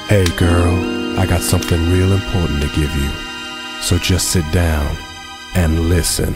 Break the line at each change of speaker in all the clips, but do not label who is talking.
Hey girl, I got something real important to give you. So just sit down and listen.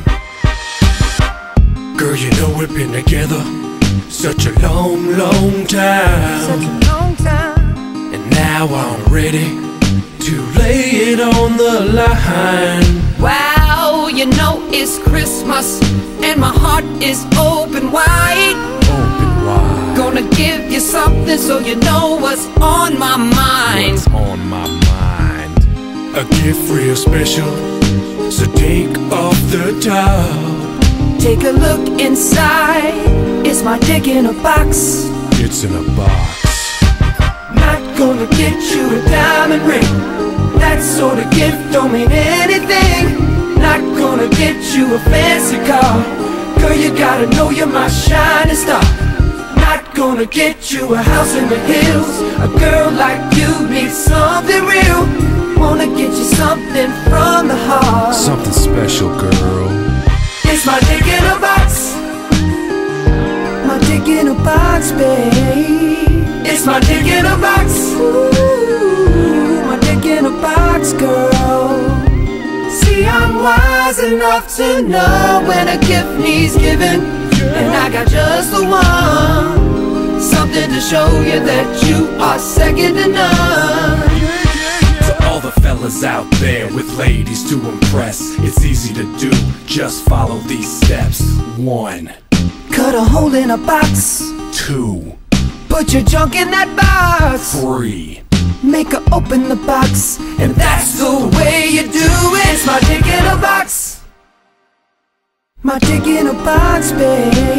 Girl, you know we've been together such a long, long time.
Such a long time.
And now I'm ready to lay it on the line.
Wow, you know it's Christmas and my heart is open wide.
Open wide.
Gonna give you something so you know what's on my mind.
What's on my mind? A gift real special, so take off the top.
Take a look inside. It's my dick in a box.
It's in a box.
Not gonna get you a diamond ring. That sort of gift don't mean anything. Not gonna get you a fancy car. Girl, you gotta know you're my shining star. Not gonna get you a house in the hills. A girl like you needs something real. Wanna get you something from the heart.
Something special, girl.
It's my dick in a box. My dick in a box, babe. It's my dick in a box. Ooh, my dick in a box, girl. See, I'm wise enough to know when a gift needs giving, and I got just the one. Something to show you that you are second to none.
To all the fellas out there with ladies to impress, it's easy to do, just follow these steps. 1,
Cut a hole in a box.
2,
Put your junk in that box.
3.
Make her open the box, and that's the way you do it. It's my dick in a box. My dick in a box,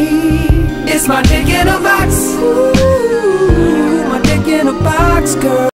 babe. It's my dick in a box. Ooh, my dick in a box, girl.